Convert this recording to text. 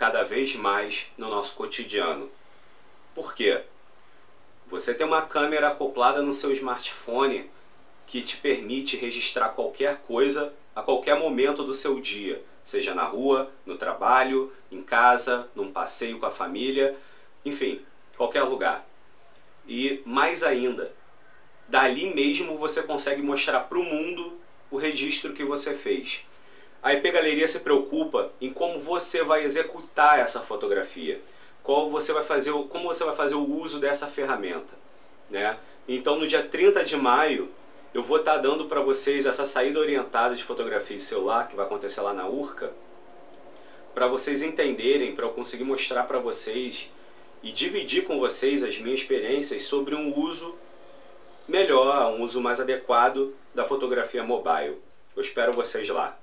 cada vez mais no nosso cotidiano. Por quê? Você tem uma câmera acoplada no seu smartphone que te permite registrar qualquer coisa a qualquer momento do seu dia, seja na rua, no trabalho, em casa, num passeio com a família, enfim, qualquer lugar. E mais ainda, dali mesmo você consegue mostrar para o mundo o registro que você fez. A IP Galeria se preocupa em como você vai executar essa fotografia, como você vai fazer o uso dessa ferramenta, né? Então no dia 30 de maio eu vou estar dando para vocês essa saída orientada de fotografia de celular, que vai acontecer lá na Urca, para vocês entenderem, para eu conseguir mostrar para vocês e dividir com vocês as minhas experiências sobre um uso melhor, um uso mais adequado da fotografia mobile. Eu espero vocês lá.